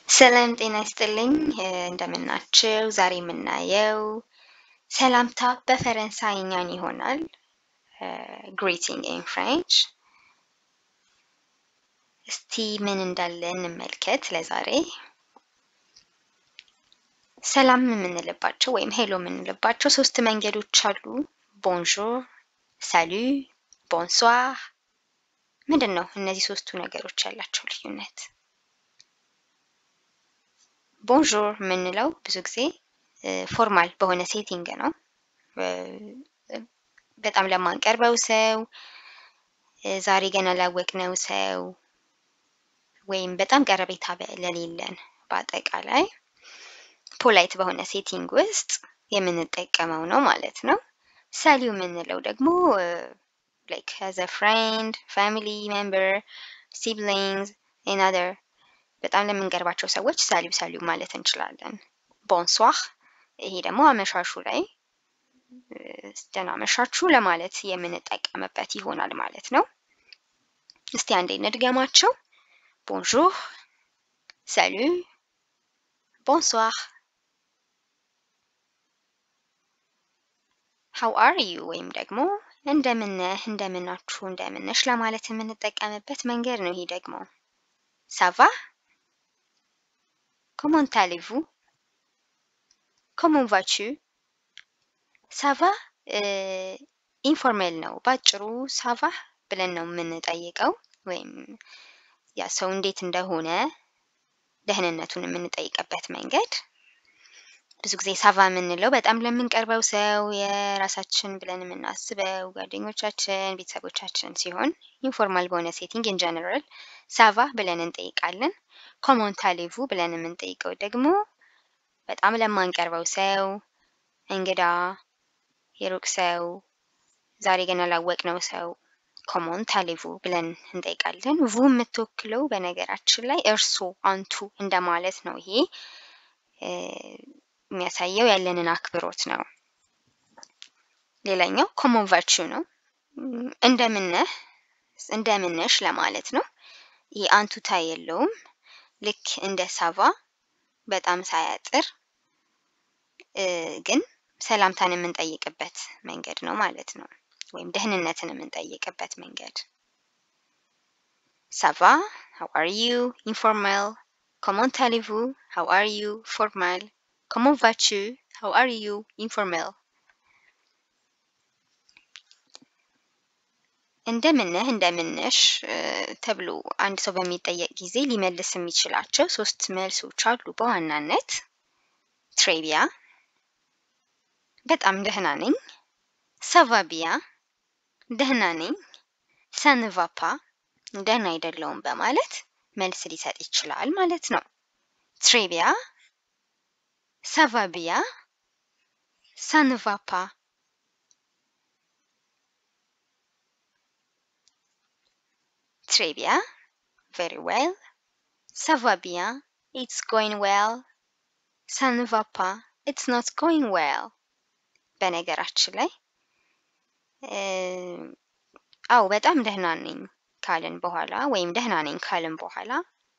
ሰላም ጤና ይስጥልኝ እንደምናችሁ ዛሬ የምናየው ሰላምታ በፈረንሳይኛን ይሆናል greeting in French እስቲ ምን እንዳለ እንመልከት ለዛሬ ሰላም የምንልባቸው ወይም ሄሎ የምንልባቸው ሶስት መንገዶች አሉ bonjour salut bonsoir ምንድነው እነዚህ ሶስቱ ነገሮች ያላቸው ልዩነት bonjour ምንለው ብዙ ጊዜ ፎርማል በሆነ ሴቲንግ ነው በጣም ለማንቀርበው ሰው ዛሬ ገና ላወቅነው ሰው ወይም በጣም ቀረቤታ ለሌለን በአጠቃላይ ፖላይት በሆነ ሴቲንግ ውስጥ የምንጠቀመው ነው ማለት ነው ሳሊው ምንለው ደግሞ like as a friend family member siblings and other በጣም ለምንቀርባቸው ሰዎች ሳሊው ማለት እንችላለን bonsoir ይሄ ደግሞ አመሻሹ ላይ ደህና አመሻችሁ ለማለት የምንጠቀምበት ይሆናል ማለት ነው እስቲ አንዴ እንድገማቸው bonjour salut bonsoir how are you ወይም ደግሞ እንደምናችሁ እንደምነሽ ለማለት የምንጠቀምበት መንገድ ነው ይሄ ደግሞ ça va comment allez-vous comment vas-tu ça va ኢንፎርማል ነው ባጭሩ ça va ብለን ነው የምንጠይቀው ወይም ያ ሰው እንዴት እንደሆነ ደህንነቱን የምንጠይቀበት መንገድ ብዙ ጊዜ ça va የምንለው በጣም ለምንቀርበው ሰው የራሳችን ብለን የምናስበው ጓደኞቻችን ቤተሰቦቻችን ሲሆን ኢንፎርማል በሆነ ሴቲንግ in general ça va ብለን እንጠይቃለን comment allez-vous ብለን የምንጠይቀው ደግሞ በጣም ለማንቀርበው ሰው እንግዳ የሩቅ ሰው ዛሬ ገና ላወቅነው ሰው comment allez-vous ብለን እንጠይቃለን vous የምትወክለው በነገራችን ላይ እርሶ አንቱ እንደማለት ነው ይሄ የሚያሳየው ያለንን አክብሮት ነው ሌላኛው comment vas-tu ነው እንደምነሽ ለማለት ነው ይሄ አንቱታ የለውም ልክ እንደ ça va በጣም ሳያጥር ግን ሰላምታን የምንጠይቅበት መንገድ ነው ማለት ነው ወይም ደህንነትን የምንጠይቅበት መንገድ ça va how are you informal comment allez-vous how are you formal comment vas-tu how are you informal እንደምነሽ ተብሎ አንድ ሰው በሚጠየቅ ጊዜ ሊመልስ የሚችላቸው ሶስት መልሶች አሉ በዋናነት très bien በጣም ደህና ነኝ ça va bien ደህና ነኝ ça ne va pas ደህና አይደለሁም በማለት መልስ ሊሰጥ ይችላል ማለት ነው très bien ça va bien ça ne va pas très bien very well ça va bien it's going well ça ne va pas it's not going well በነገራችን ላይ አው በጣም ደህና ነኝ ካልን በኋላ ወይም ደህና ነኝ ካልን በኋላ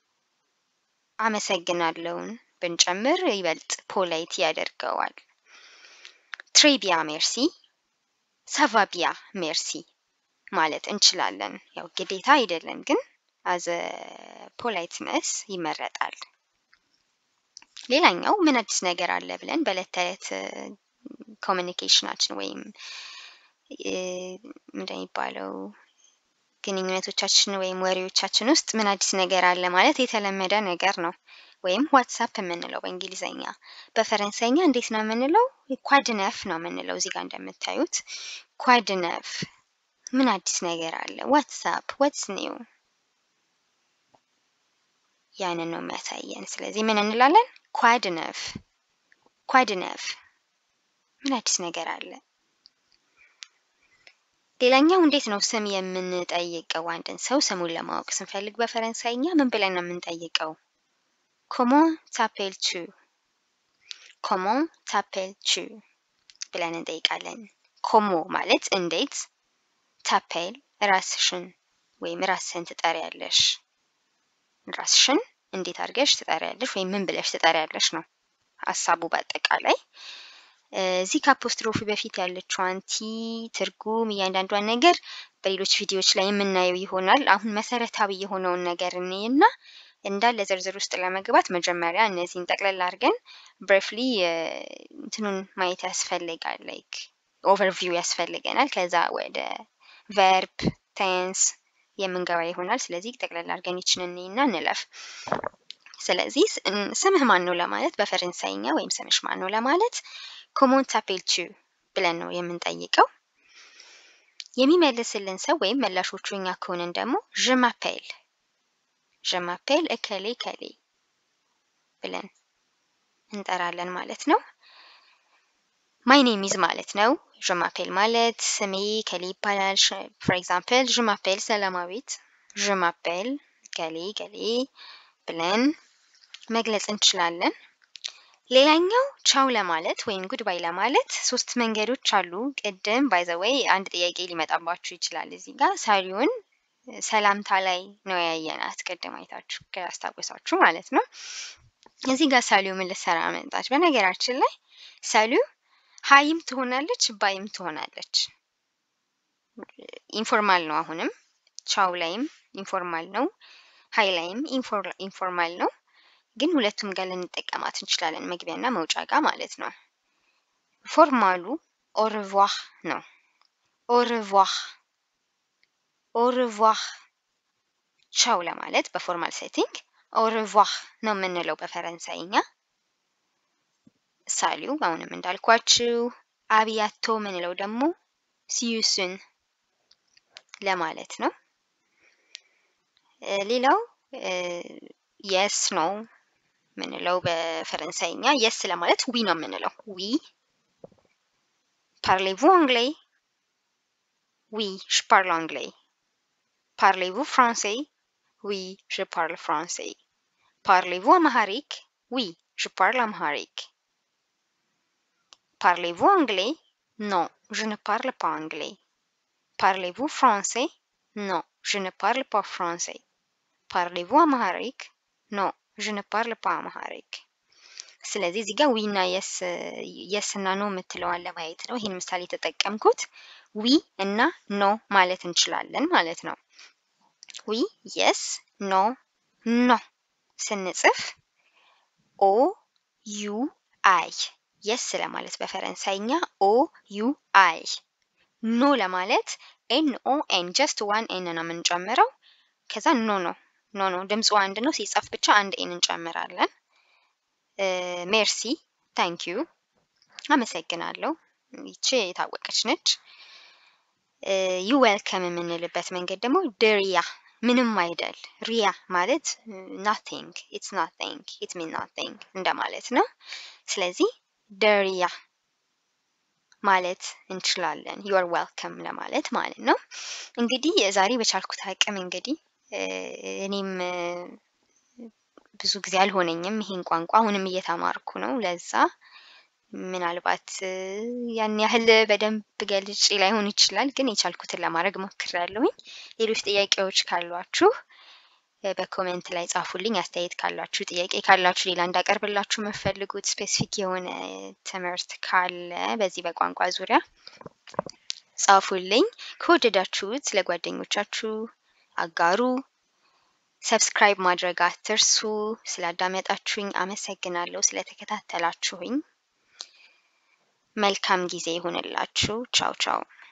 አመሰግናለሁን ብንጨምር ይበልጥ ፖላይት ያደርገዋል très bien merci ça va bien merci ማለት እንችላለን ያው ግዴታ አይደለም ግን as a politeness ይመረጣል ሌላኛው ምን አዲስ ነገር አለ ብለን በለተለት ኮሙኒኬሽናችን ወይም እንደሚባለው ግንኙነቶቻችን ወይም ወሬዎቻችን ውስጥ ምን አዲስ ነገር አለ ማለት የተለመደ ነገር ነው ወይም ዋትስአፕ የምንለው በእንግሊዘኛ በፈረንሳይኛ እንዴት ነው የምንለው quoi de neuf ነው የምንለው እዚህ ጋር እንደምታዩት quoi de neuf ምን አዲስ ነገር አለ ዋትስአፕ what's new ያንን ነው የሚያሳየን ስለዚህ ምን እንላለን quoi de neuf ምን አዲስ ነገር አለ ሌላኛው እንዴት ነው ስም የምንጠይቀው አንድን ሰው ስሙን ለማወቅ ስንፈልግ በፈረንሳይኛ ምን ብለን ነው የምንጠይቀው comment t'appelles-tu ብለን እንጠይቃለን comment ማለት እንዴት t'appelles ራስሽን ወይም ራስን ትጠሪያለሽ ራስሽን እንዴት አድርገሽ ትጠሪያለሽ ወይም ምን ብለሽ ትጠሪያለሽ ነው ሐሳቡ በአጠቃላይ። እዚህ ከአፖስትሮፊ በፊት ያለችዋን ቲ ትርጉም እያንዳንዷን ነገር በሌሎች ቪዲዮዎች ላይ የምናየው ይሆናል። አሁን መሰረታዊ የሆነውን ነገር እንይና እንዳለ ዝርዝር ውስጥ ለመግባት መጀመሪያ እነዚህን ጠቅለል አድርገን ብሪፍሊ እንትኑን ማየት ያስፈልጋል። ላይክ ኦቨርቪው ያስፈልገናል። ከዛ ወደ ቨርብ ቴንስ የምንገባ ይሆናል። ስለዚህ ጠቅለል አድርገን ይችን እንይና እንለፍ። ስለዚህ ስምህ ማን ነው ለማለት በፈረንሳይኛ ወይም ስምሽ ማን ነው ለማለት comment t'appelles-tu ብለን ነው የምንጠይቀው። የሚመልስልን ሰው ወይም መላሾቹ እኛ ከሆነን ደግሞ je m'appelle እከሌ ከሌ ብለን እንጠራለን ማለት ነው። my name is ማለት ነው። je m'appelle ማለት ስሜ ከሌ ይባላል። for example je m'appelle ሰላማዊት je m'appelle ከሌ ከሌ ብለን መግለጽ እንችላለን። ሌላኛው ቻው ለማለት ወይም ጉድባይ ለማለት ሶስት መንገዶች አሉ። ቀደም by the way አንድ ጥያቄ ሊመጣባችሁ ይችላል። እዚህ ጋር ሳሊውን ሰላምታ ላይ ነው ያየናት ቀደም አይታችሁ ካስታወሳችሁ ማለት ነው። እዚህ ጋር ሳሊው ምን ልሰራ መጣች? በነገራችን ላይ ሳሊው ሃይም ትሆናለች ባይም ትሆናለች። ኢንፎርማል ነው። አሁንም ቻው ላይም ኢንፎርማል ነው፣ ሃይ ላይም ኢንፎርማል ነው። ግን ሁለቱም ጋር ልንጠቀማት እንችላለን መግቢያና መውጫ ጋር ማለት ነው። ፎርማሉ au revoir ነው። au revoir ቻው ለማለት በፎርማል ሴቲንግ au revoir ነው የምንለው በፈረንሳይኛ። ሳሊው አሁንም እንዳልኳችሁ አቢያቶ የምንለው ደግሞ see you soon ለማለት ነው። ሌላው yes ነው ምንለው በፈረንሳይኛ yes ለማለት oui ነው የምንለው። oui parlez-vous anglais? oui je parle anglais. parlez-vous français? oui je parle français. parlez-vous amharique? oui je parle amharique. parlez-vous anglais? non je ne parle pas anglais. parlez-vous français? non je ne parle pas français. parlez-vous amharique? non je ne parle pas amharique. ስለዚህ እዚህ ጋር ዊና yes እና ኖ የምትለዋን ለማየት ነው ይሄን ምሳሌ ተጠቀምኩት። ዊ እና ኖ ማለት እንችላለን ማለት ነው። ዊ yes ኖ ኖ ስንጽፍ o u i yes ለማለት በፈረንሳይኛ o u i ኖ ለማለት n o n just one n ነው የምንጨምረው። ከዛ ኖ ድምጹ አንድ ነው ሲጻፍ ብቻ አንድ n እንጨምራለን። ሜርሲ ታንክ ዩ አመሰግናለሁ ይቺ የታወቀች ነች። ዩ ዌልከም የምንልበት መንገድ ደግሞ ድሪያ ምንም አይደል። ሪያ ማለት nothing it's nothing it means nothing እንደማለት ነው። ስለዚህ ድሪያ ማለት እንችላለን you are welcome ለማለት ማለት ነው። እንግዲህ ዛሬ በቻልኩት አቅም እንግዲህ እኔም ብዙ ጊዜ አልሆነኝም ይሄን ቋንቋ አሁንም እየተማርኩ ነው። ለዛ ምናልባት ያን ያህል በደንብ ገልጬ ላይሆን ይችላል ግን የቻልኩትን ለማድረግ ሞክራለሁኝ። ሌሎች ጥያቄዎች ካሏችሁ በኮሜንት ላይ ጻፉልኝ። አስተያየት ካላችሁ ጥያቄ ካላችሁ ሌላ እንዳቀርብላችሁ መፈልጉት ስፔሲፊክ የሆነ ትምህርት ካለ በዚህ በቋንቋ ዙሪያ ጻፉልኝ። ከወደዳችሁት ለጓደኞቻችሁ አጋሩ። ሰብስክራይብ ማድረግ አትርሱ። ስላዳመጣችሁኝ አመሰግናለሁ። ስለተከታተላችሁኝ መልካም ጊዜ ይሁንላችሁ። ቻው ቻው።